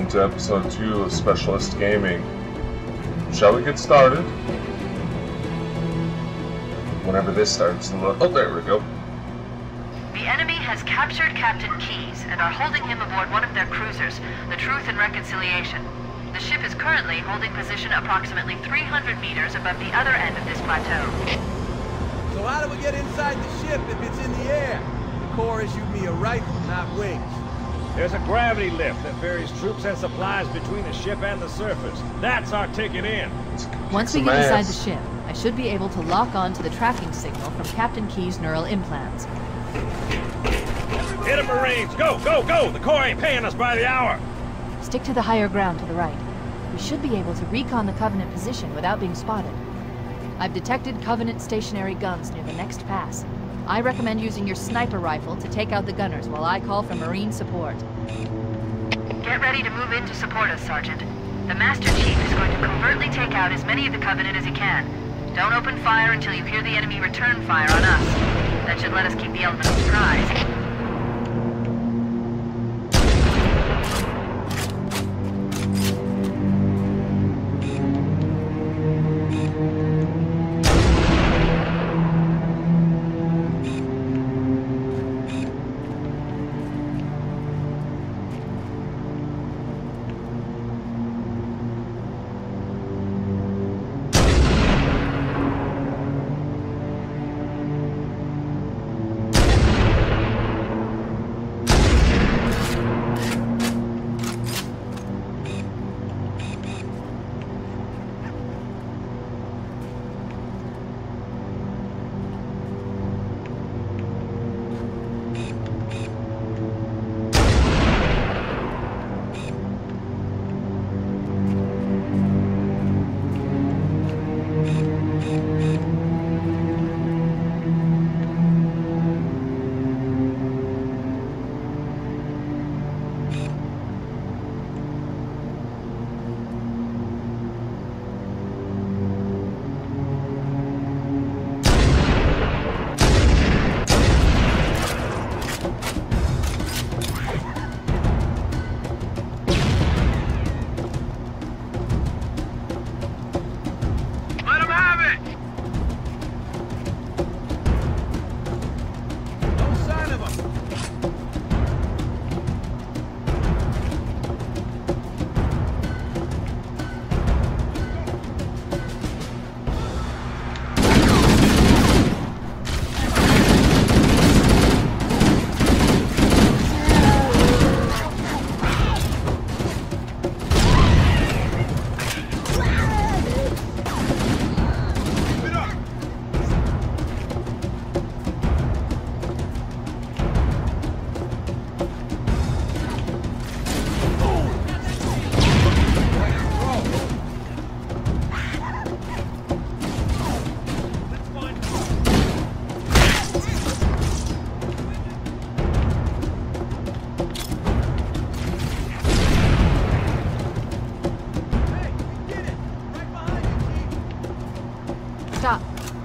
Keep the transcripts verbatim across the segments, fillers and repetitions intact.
to episode two of Specialist Gaming. Shall we get started? Whenever this starts to look... Oh, there we go. The enemy has captured Captain Keyes and are holding him aboard one of their cruisers, the Truth and Reconciliation. The ship is currently holding position approximately three hundred meters above the other end of this plateau. So how do we get inside the ship if it's in the air? The Corps issued me a rifle, not wings. There's a gravity lift that ferries troops and supplies between the ship and the surface. That's our ticket in. Once we get inside the ship, I should be able to lock on to the tracking signal from Captain Keyes' neural implants. Hit 'em, Marines! Go, go, go! The Corps ain't paying us by the hour! Stick to the higher ground to the right. We should be able to recon the Covenant position without being spotted. I've detected Covenant stationary guns near the next pass. I recommend using your sniper rifle to take out the gunners while I call for Marine support. Get ready to move in to support us, Sergeant. The Master Chief is going to covertly take out as many of the Covenant as he can. Don't open fire until you hear the enemy return fire on us. That should let us keep the element of surprise. Stop.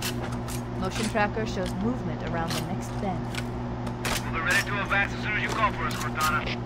Motion tracker shows movement around the next bend. We'll be ready to advance as soon as you call for us, Cortana.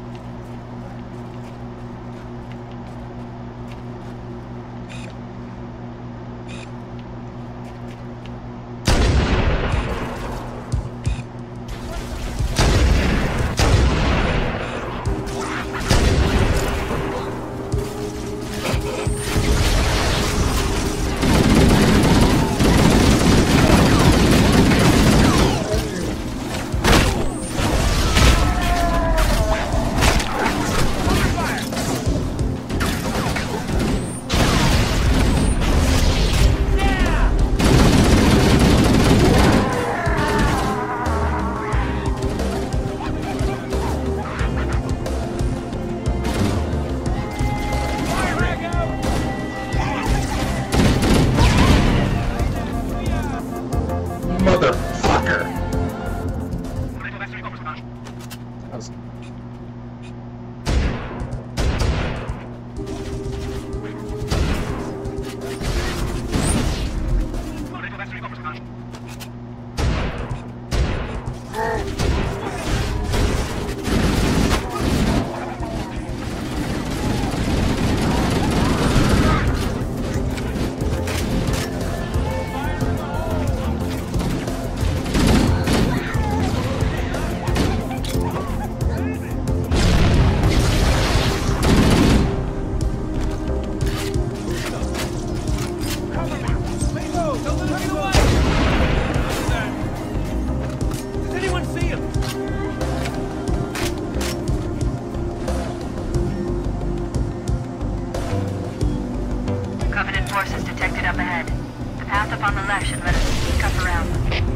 up on the left and let us sneak up around them.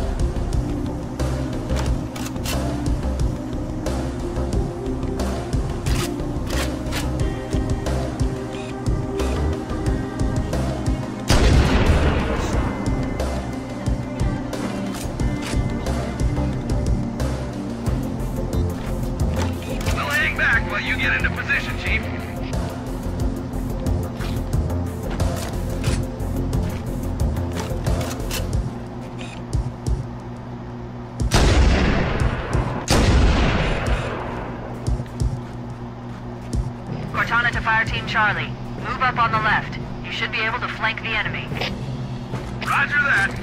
We'll hang back while you get into position, Chief. Cortana to Fire Team Charlie. Move up on the left. You should be able to flank the enemy. Roger that.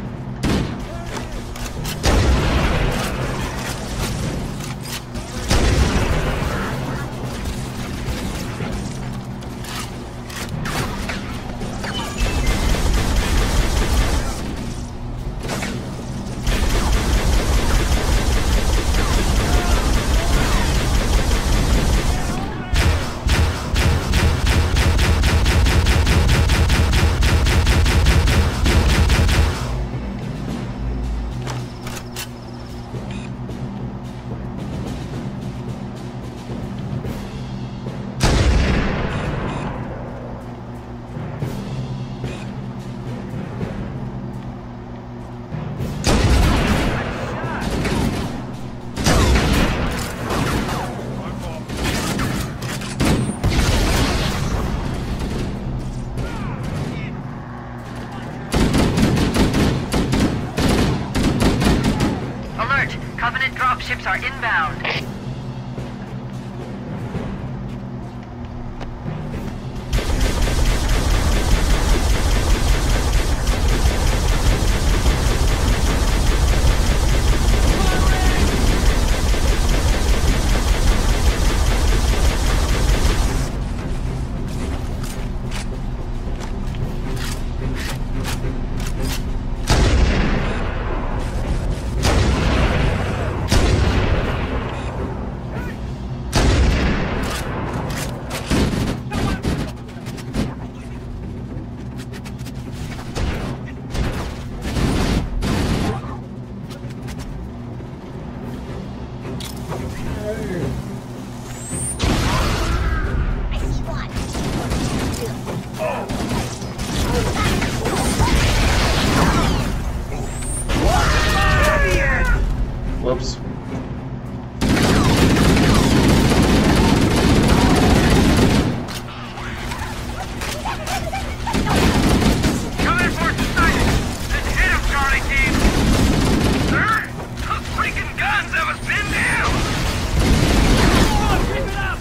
Covenant dropships are inbound. Whoops. Come in for tonight. Let's hit him, Charlie Team. Sir, those freaking guns have us pinned down. Come on, keep it up.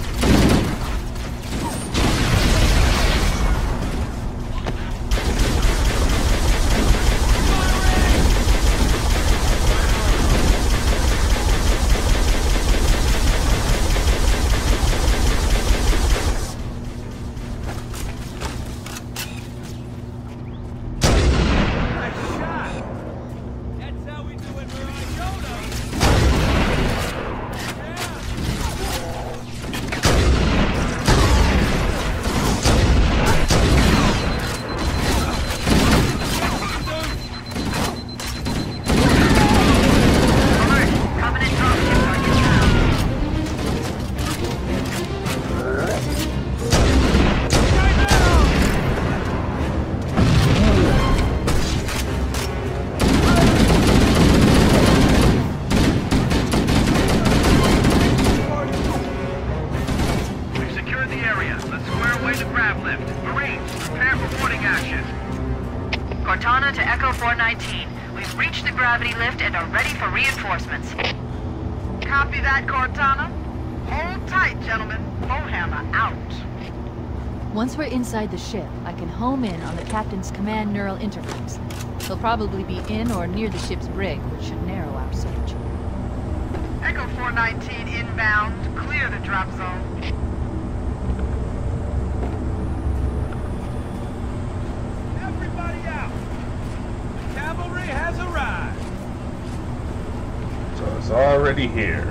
Cortana to Echo four nineteen. We've reached the gravity lift and are ready for reinforcements. Copy that, Cortana. Hold tight, gentlemen. Bowhammer out. Once we're inside the ship, I can home in on the captain's command neural interface. He'll probably be in or near the ship's brig, which should narrow our search. Echo four nineteen inbound. Clear the drop zone. Everybody out! The cavalry has arrived! So it's already here.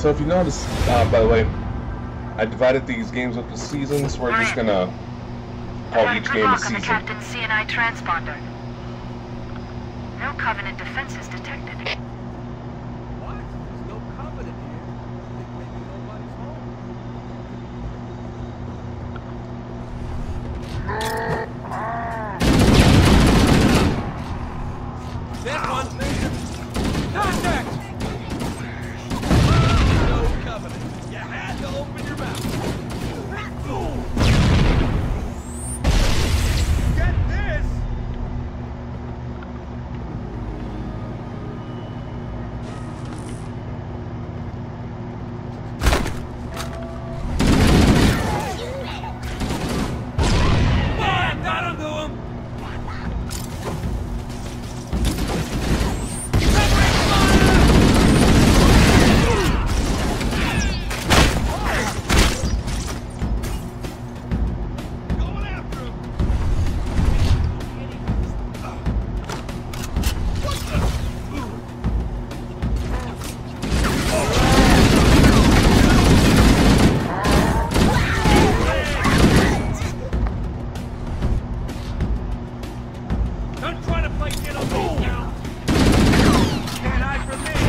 So if you notice, uh, by the way, I divided these games up into seasons. We're just gonna call each Good game a luck on the season. Captain's C N I transponder. No Covenant defenses detected. What? There's no covenant here. I think maybe nobody's home. This one. Contact! No covenant. You had to open your mouth. Get this! Bam! That'll do him! Going after him! Don't try to play get on me now! Can't hide from me!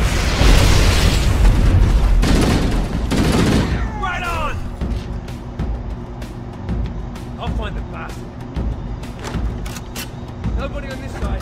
Right on! I'll find the bastard. Nobody on this side.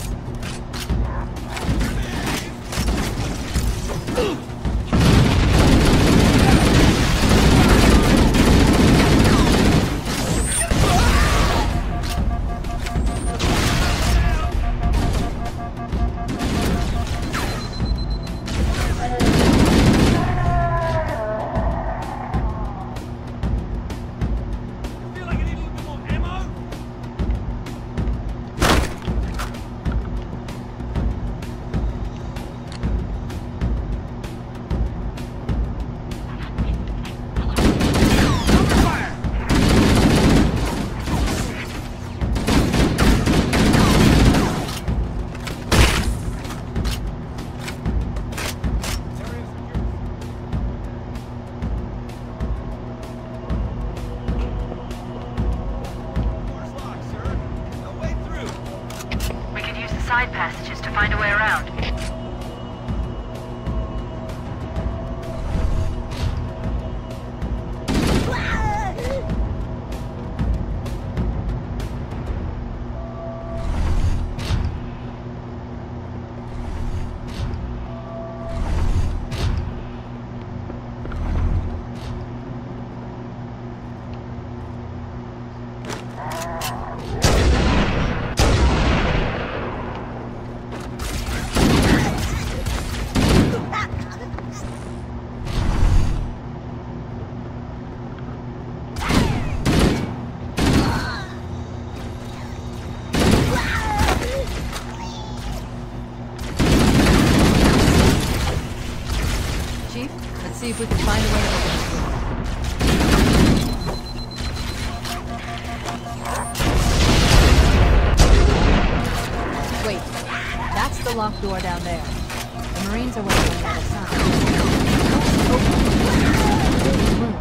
Feel like I need a little bit more ammo? Door's locked, sir. No way through. We could use the side passages to find a way around. Chief, let's see if we can find a way to open this door. Wait, that's the locked door down there. The Marines are waiting on the other side. Open. Room.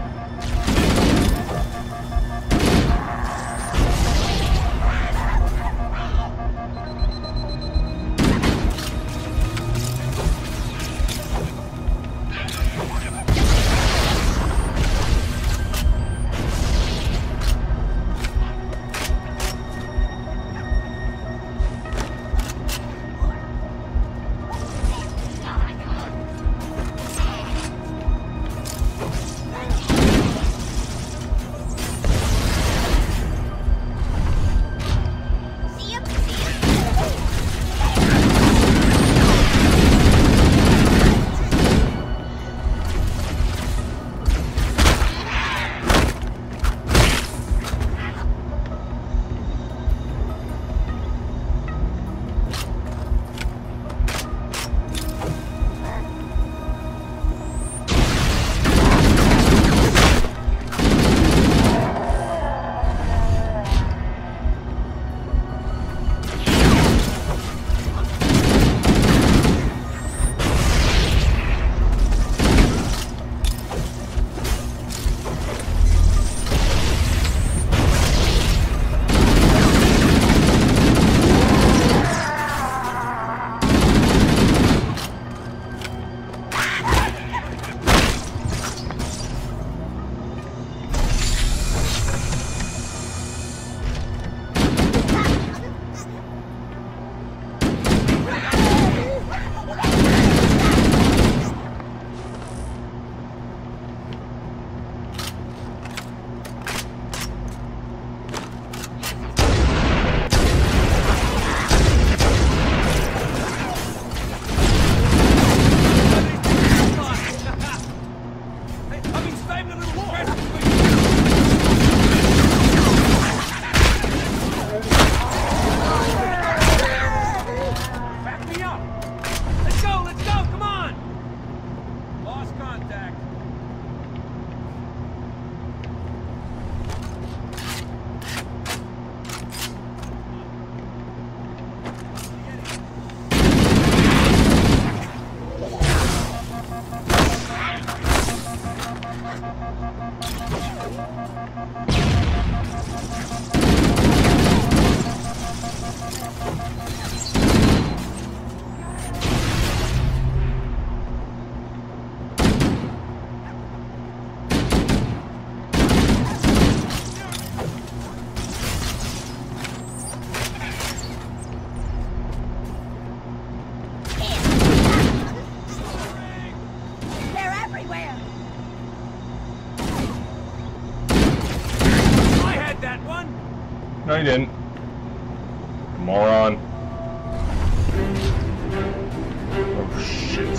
No, you didn't. Moron. Oh, shit.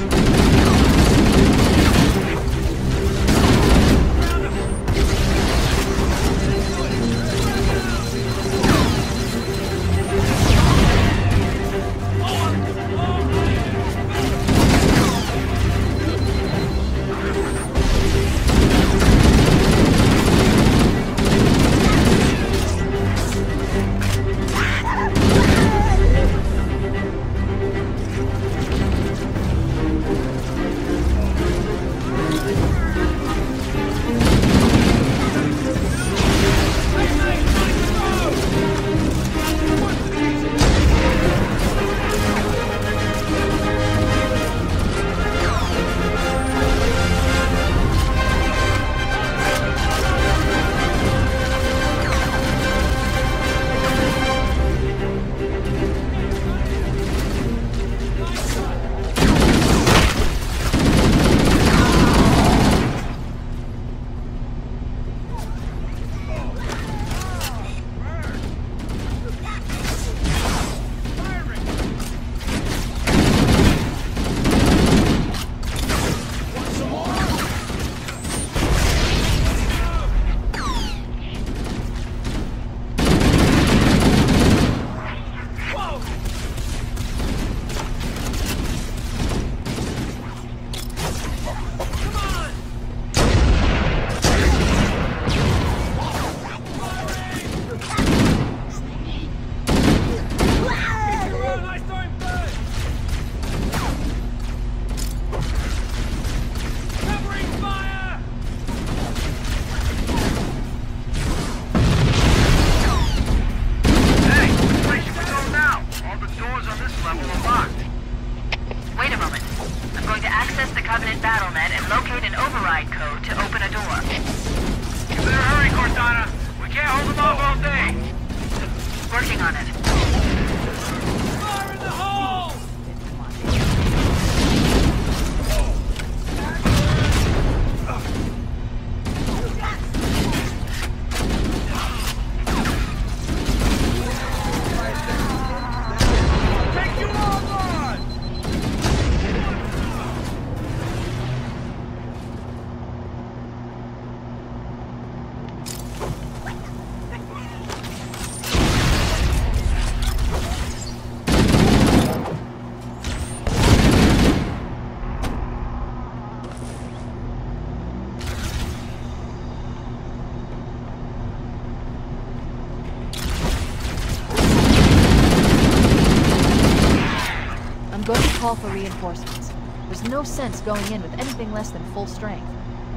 Going to call for reinforcements. There's no sense going in with anything less than full strength.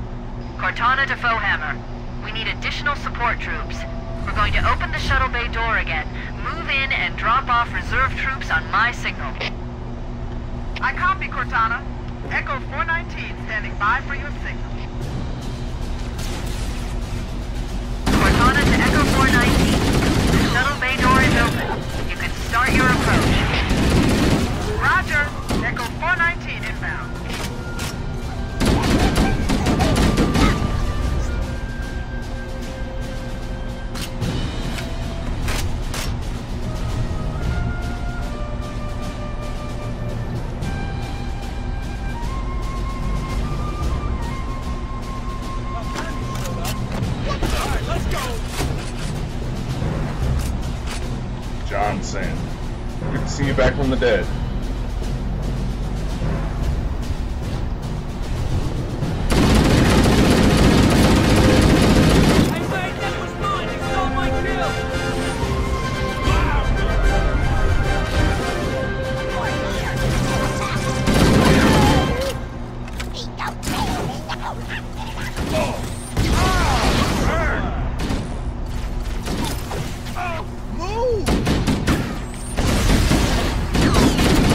Cortana to Foehammer. We need additional support troops. We're going to open the shuttle bay door again, move in, and drop off reserve troops on my signal. I copy, Cortana. Echo four nineteen standing by for your signal. Cortana to Echo four nineteen. The shuttle bay door is open. You can start your approach. Roger. Echo four nineteen inbound. Johnson. Good to see you back from the dead. Move!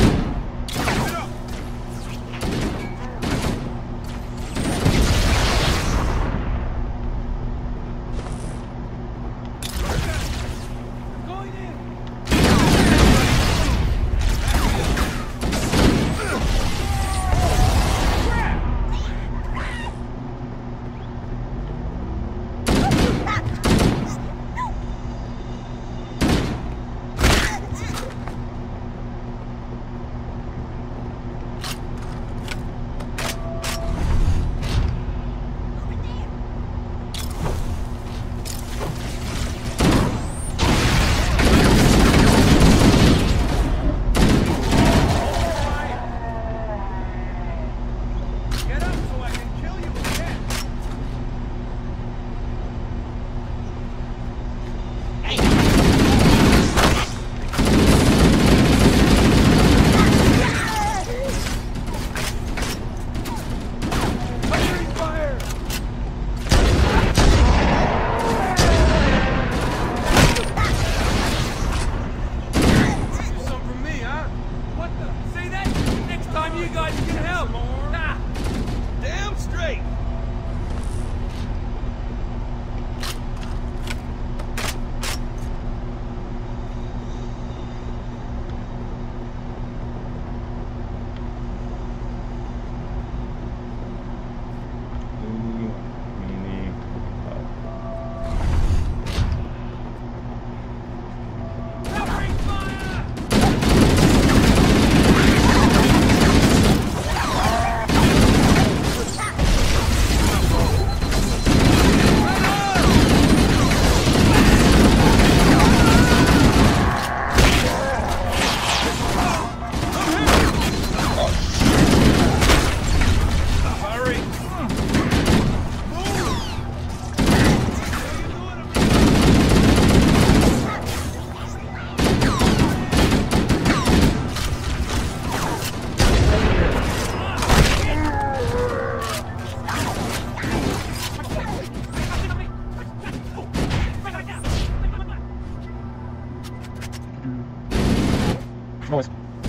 Noise.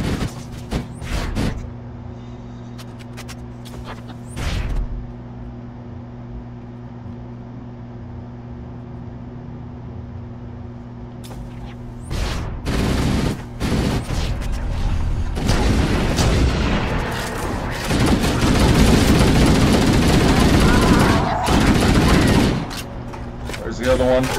There's the other one.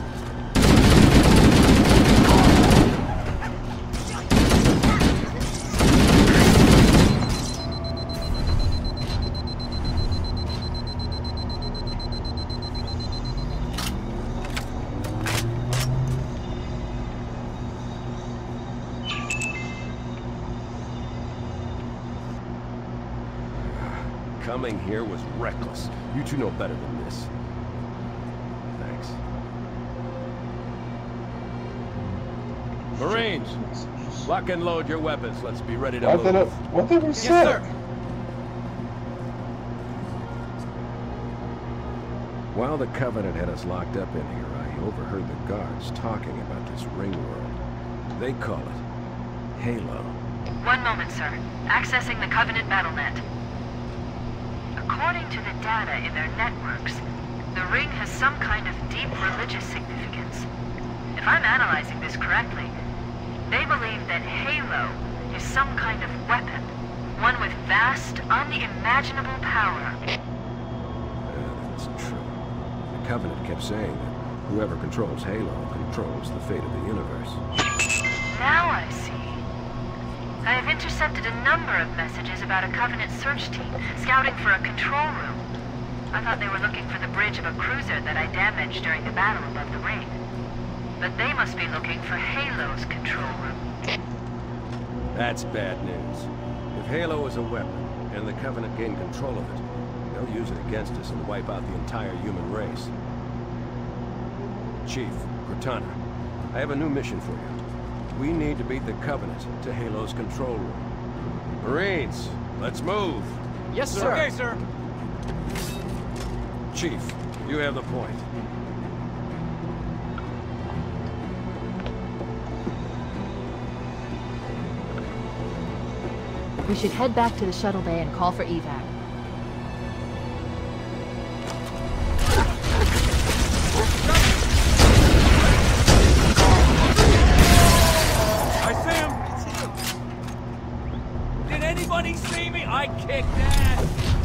Coming here was reckless. You two know better than this. Thanks. Marines, lock and load your weapons. Let's be ready to What move. did it? What did we say? Yes, sir. While the Covenant had us locked up in here, I overheard the guards talking about this ring world. They call it Halo. One moment, sir. Accessing the Covenant BattleNet. According to the data in their networks, the ring has some kind of deep religious significance. If I'm analyzing this correctly, they believe that Halo is some kind of weapon, one with vast, unimaginable power. Yeah, that's true. The Covenant kept saying that whoever controls Halo controls the fate of the universe. Now I see. I have intercepted a number of messages about a Covenant search team scouting for a control room. I thought they were looking for the bridge of a cruiser that I damaged during the battle above the ring. But they must be looking for Halo's control room. That's bad news. If Halo is a weapon, and the Covenant gain control of it, they'll use it against us and wipe out the entire human race. Chief, Cortana, I have a new mission for you. We need to beat the Covenant to Halo's control room. Marines, let's move! Yes, sir. Okay, sir. Chief, you have the point. We should head back to the shuttle bay and call for evac. I see him. Did anybody see me? I kicked ass.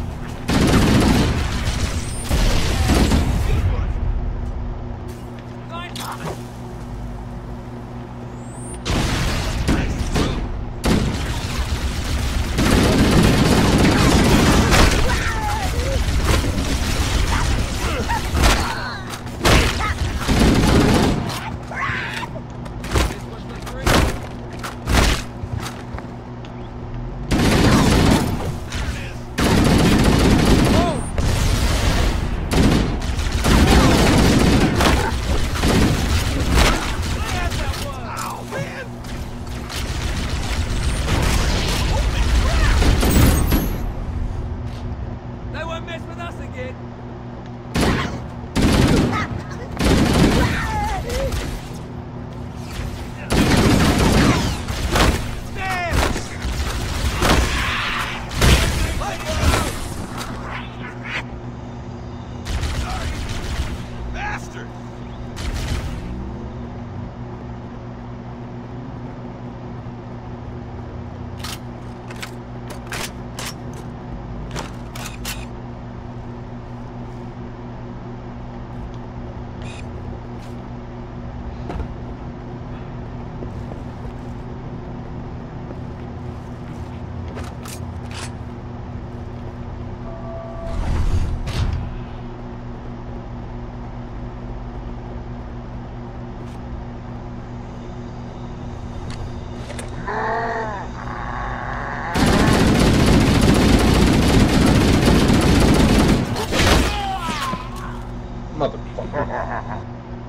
Motherfucker.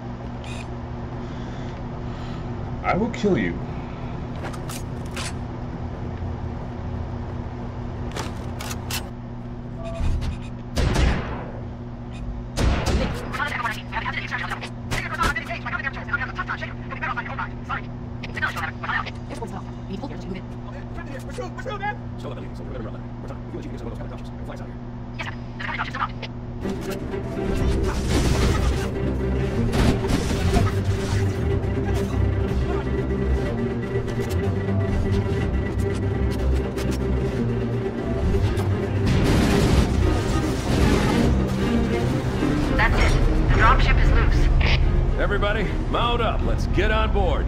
I will kill you. Sorry. We need to move in. Patrol, patrol, man! Slow up, Ellie. So we're better run. We're time. You and you get some of those counter touches. Flights out here. Yes, sir. There's a couple of touches That's it. The dropship is loose. Everybody, mount up. Let's get on board.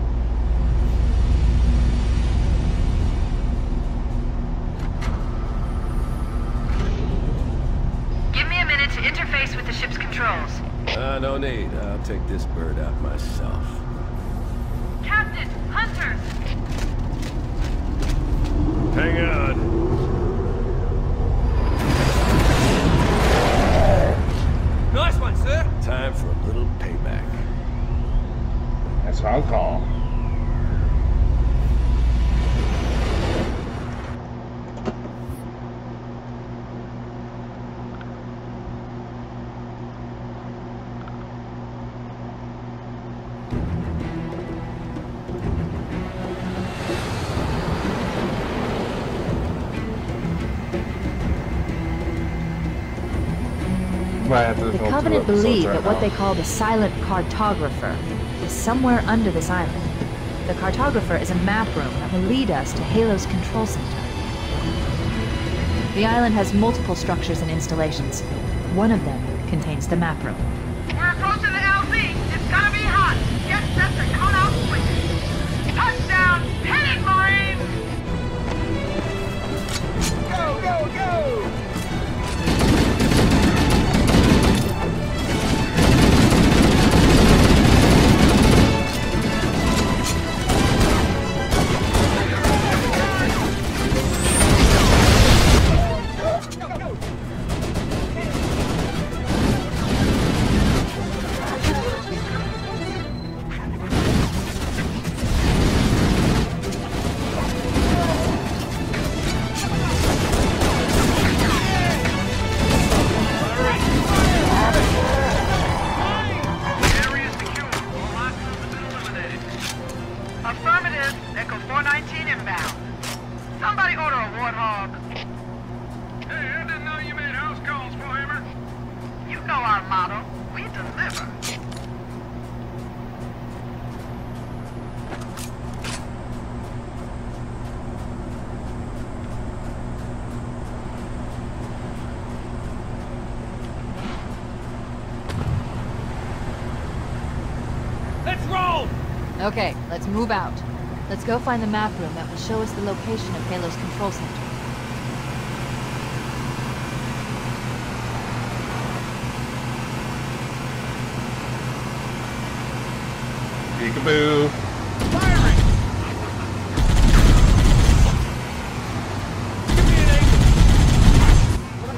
Give me a minute to interface with the ship's controls. Uh, no need. I'll take this bird out myself. Captain! Hunters! Hang on. Nice one, sir! Time for a little payback. That's what I'll call. The Covenant believe that what they call the silent cartographer is somewhere under this island. The cartographer is a map room that will lead us to Halo's control center. The island has multiple structures and installations. One of them contains the map room. We're approaching the L Z. It's gonna be hot. Get set to cut out quick. Touchdown! Hit it, Marines! Go, go, go! Okay, let's move out. Let's go find the map room that will show us the location of Halo's control center. Peekaboo. Firing! Give me an angle!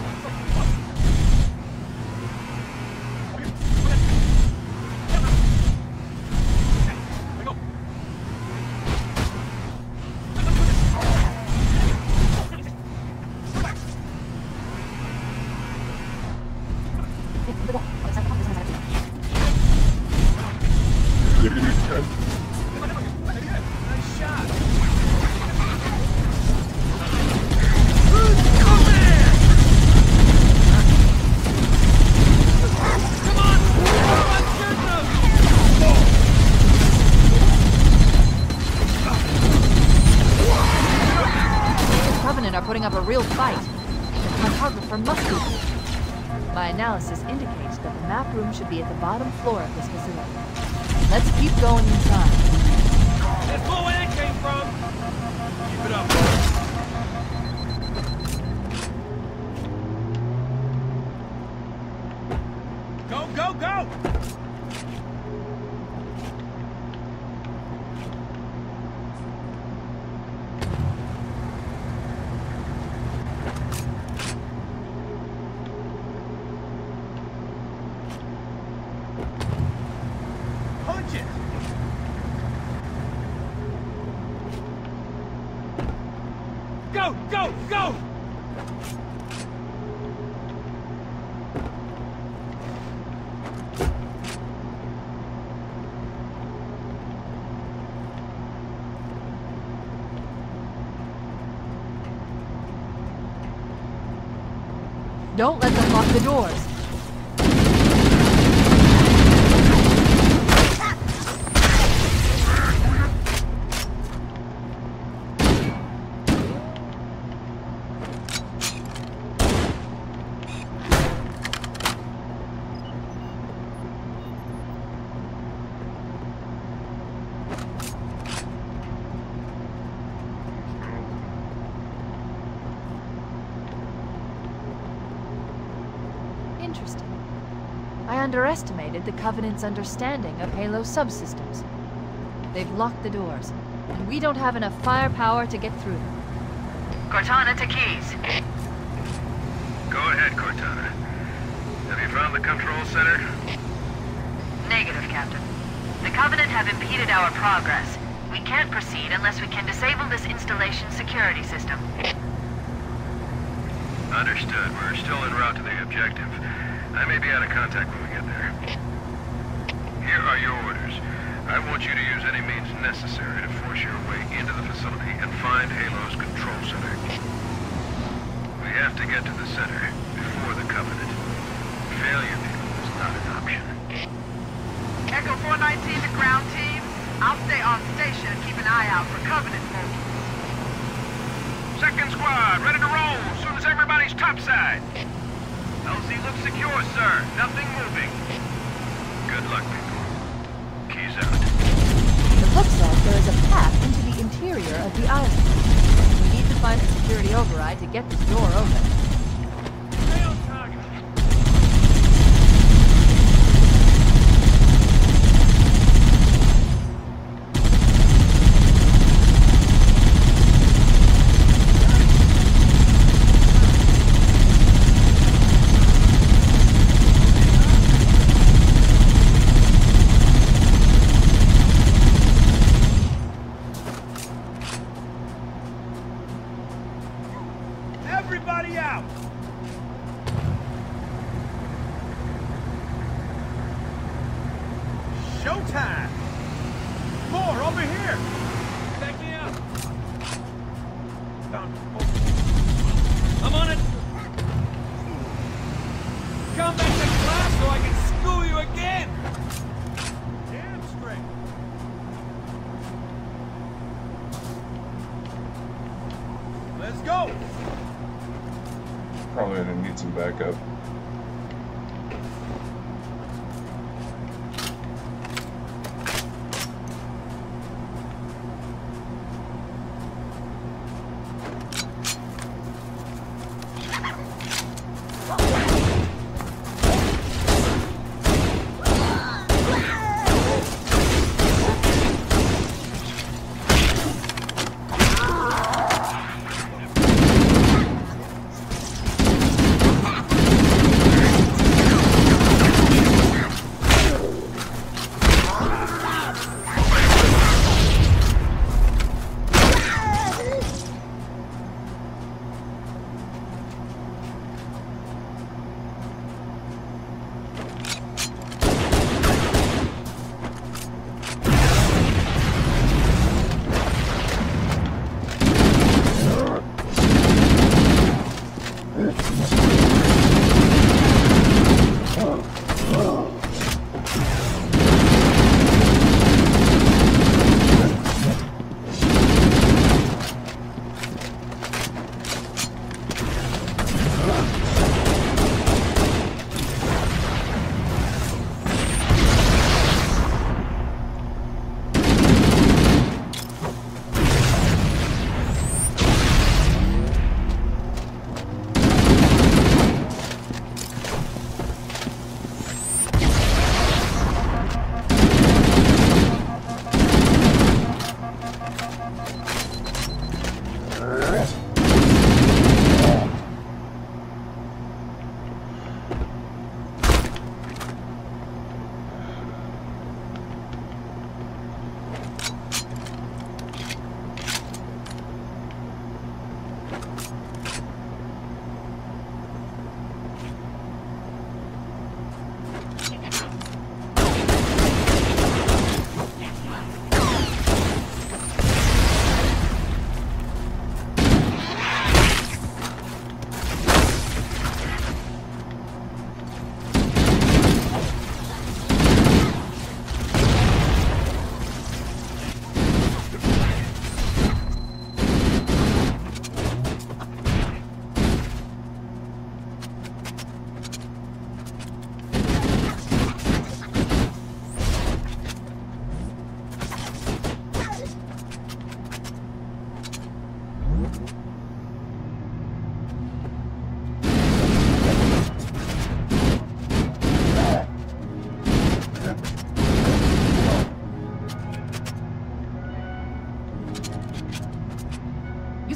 Nice shot! The Covenant are putting up a real fight. The cartographer must be there. My analysis indicates that the map room should be at the bottom floor of this facility. Let's keep going inside. That's not where that came from! Keep it up, Go, go, go! Punch it! Go, go, go! Don't let them lock the doors. Interesting. I underestimated the Covenant's understanding of Halo subsystems. They've locked the doors, and we don't have enough firepower to get through them. Cortana to Keys. Go ahead, Cortana. Have you found the control center? Negative, Captain. The Covenant have impeded our progress. We can't proceed unless we can disable this installation's security system. Understood. We're still en route to the objective. I may be out of contact when we get there. Here are your orders. I want you to use any means necessary to force your way into the facility and find Halo's control center. We have to get to the center before the Covenant. Failure is not an option. Echo four nineteen to ground team. I'll stay on station and keep an eye out for Covenant folks. Second squad, ready to roll as soon as everybody's topside. L Z looks secure, sir. Nothing moving. Good luck, people. Keys out. The book says there is a path into the interior of the island. We need to find a security override to get this door open. Stay on target. Everybody out! Showtime! More over here! Back me up! Found I'm on it! Come back to class so I can school you again! damn straight. Let's go! Probably gonna need some backup.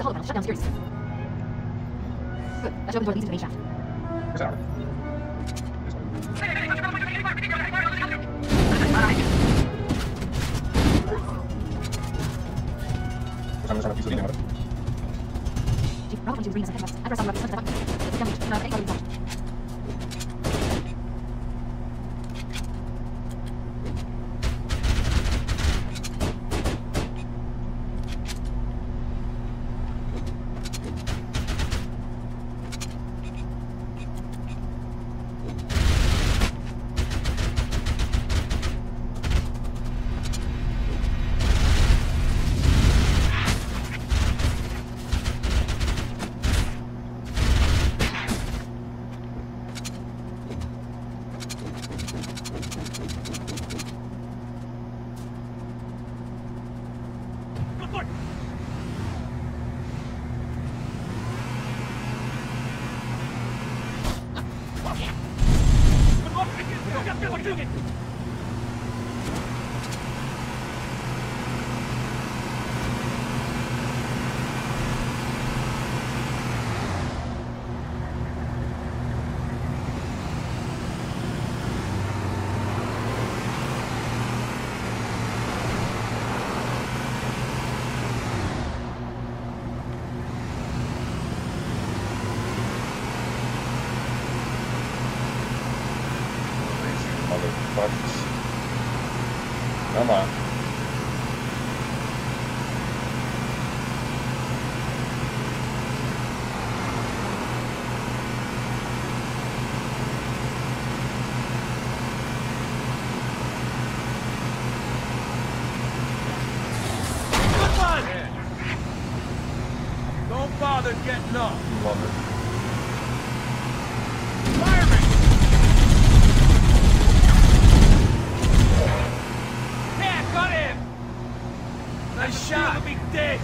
the holo panel. Shut down security system. Good. That should open door leads into the main shaft. Here's Howard. I'm just trying to piece of it. Chief, Bravo twenty-two is bringing us ahead west. Address on the left. Punch that button. It's down reach. Not any target touch. Motherfuckers. Come on. Come on! Don't bother getting up. Love it. Fireman! Yeah, got him! Nice shot! He'll be dead!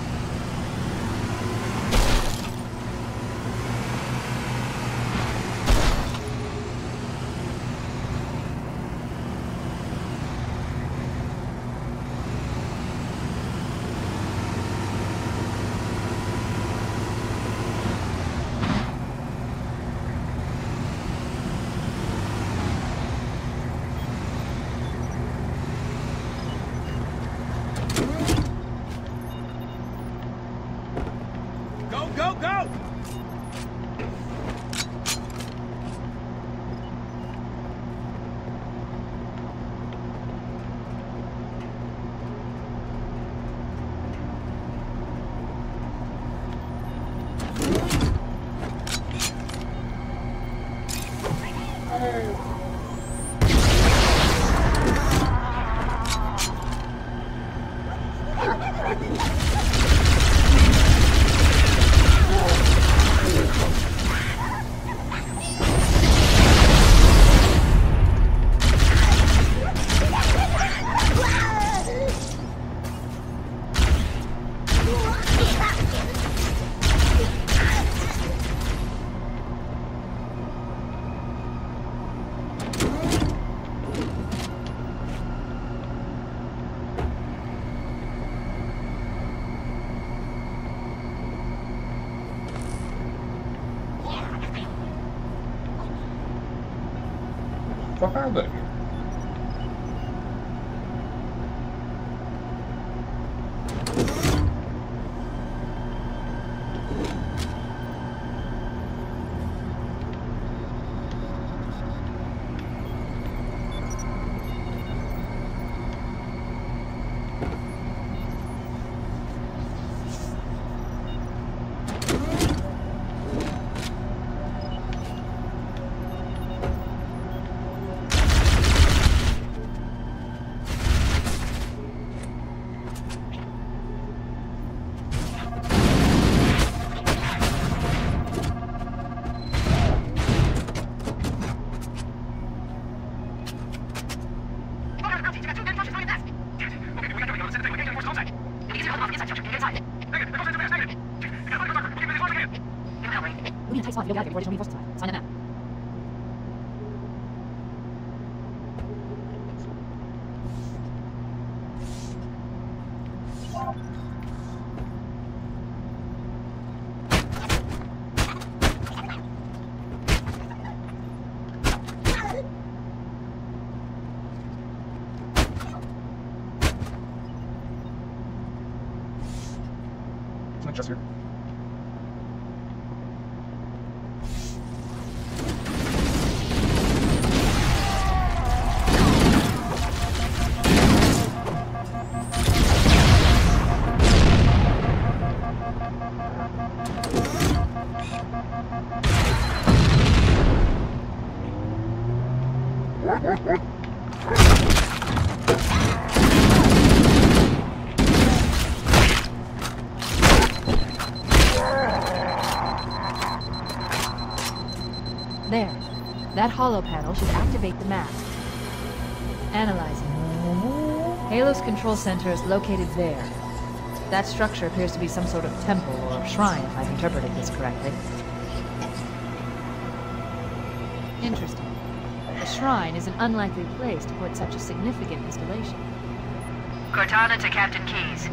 Go, go, go! Fuck are they? We'll be in a tight spot if you don't get out of here before additional reinforcements arrive. Sign the map. chest here. There. That hollow panel should activate the map. Analyzing. Halo's control center is located there. That structure appears to be some sort of temple or shrine, if I've interpreted this correctly. Interesting. A shrine is an unlikely place to put such a significant installation. Cortana to Captain Keyes.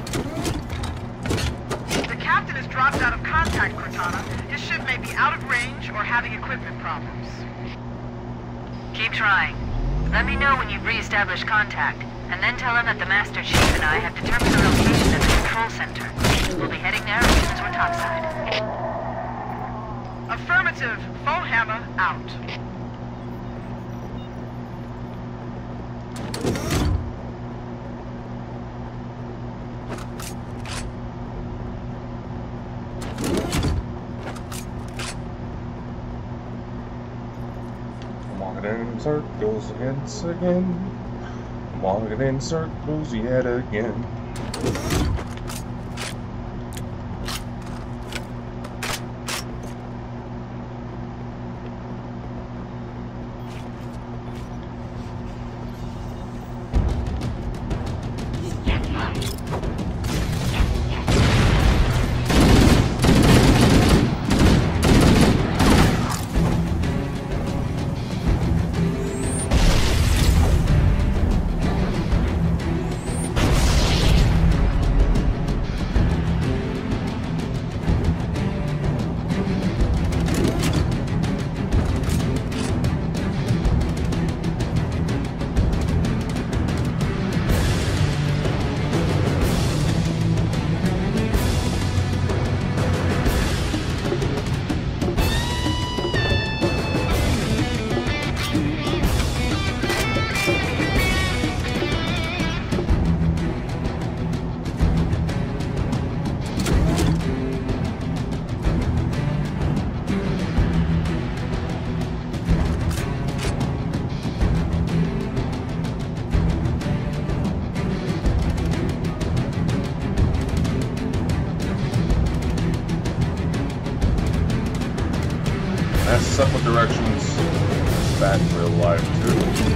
The captain has dropped out of contact, Cortana. His ship may be out of range or having equipment problems. Keep trying. Let me know when you've re-established contact, and then tell him that the Master Chief and I have determined the location of the control center. We'll be heading there as soon as we're topside. Affirmative. Full hammer out. Walking in circles once again. Walking in circles yet again. That's set with directions. Bad in real life too.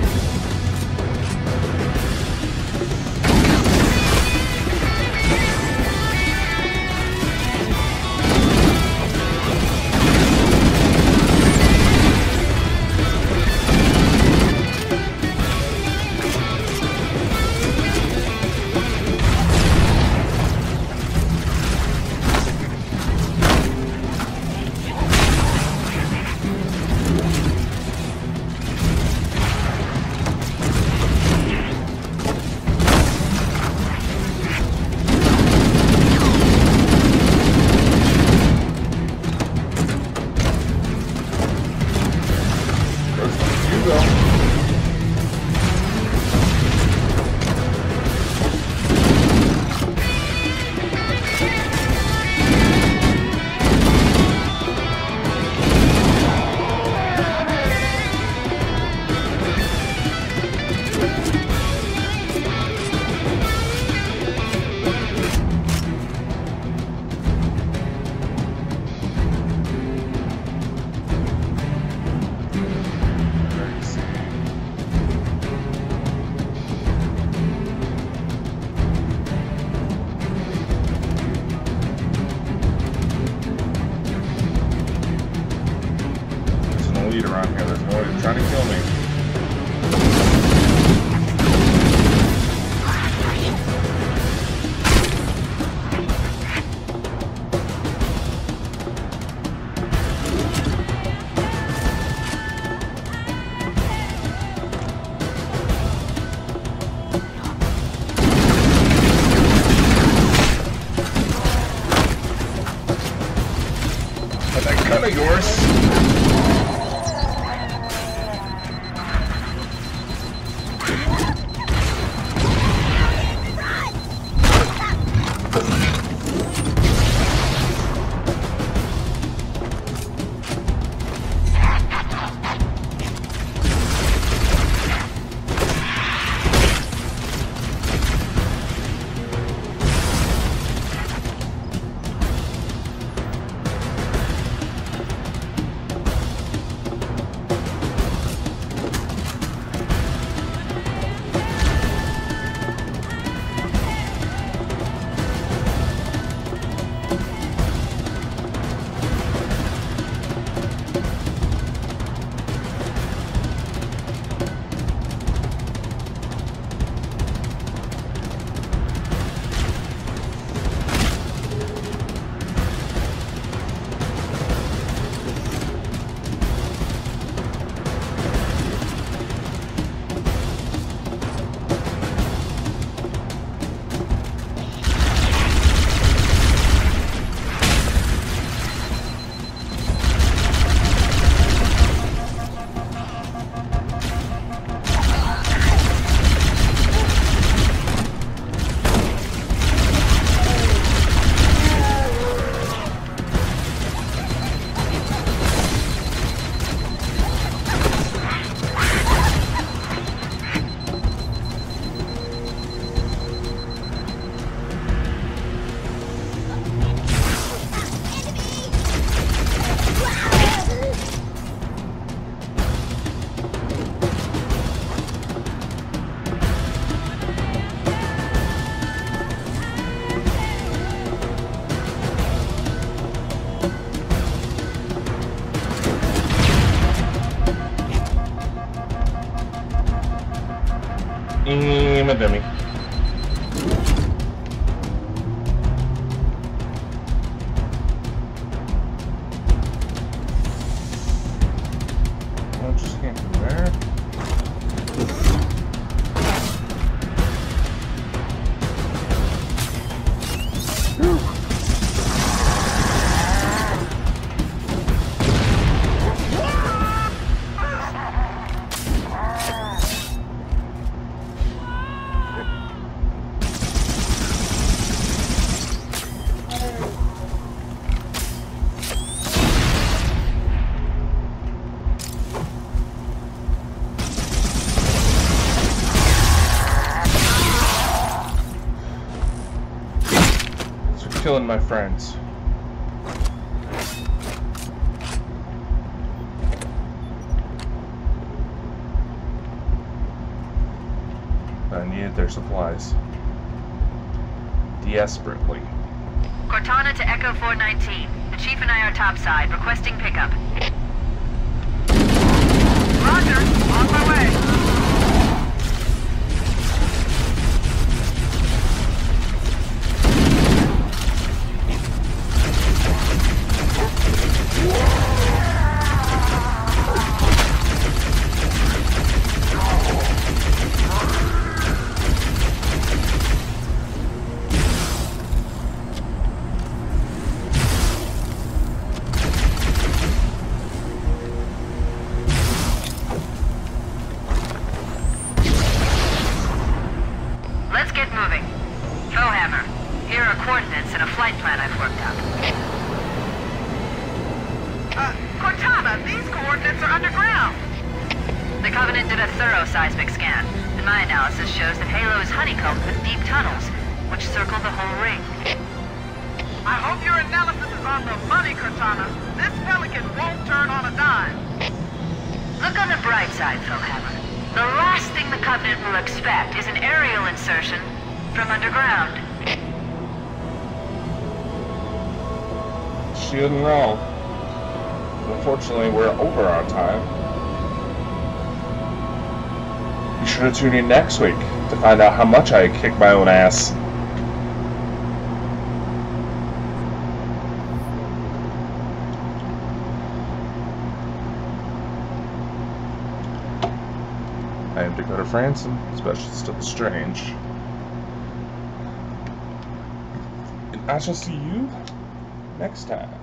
one of yours. I'm a dummy. I'll just get from there. Killing my friends. I needed their supplies. Desperately. Cortana to Echo four nineteen. The Chief and I are topside, requesting pickup. Roger, on my way. She isn't wrong. Unfortunately, we're over our time. Be sure to tune in next week to find out how much I kick my own ass. I am Dakota Franson, Specialist of the Strange. And I shall see you next time.